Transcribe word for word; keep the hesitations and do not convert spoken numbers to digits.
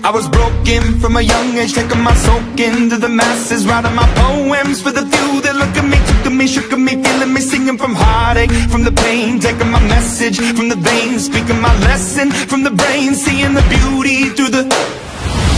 I was broken from a young age, taking my soak into the masses, writing my poems for the few that look at me, took at me, shook at me, feeling me, singing from heartache, from the pain, taking my message from the veins, speaking my lesson from the brain, seeing the beauty through the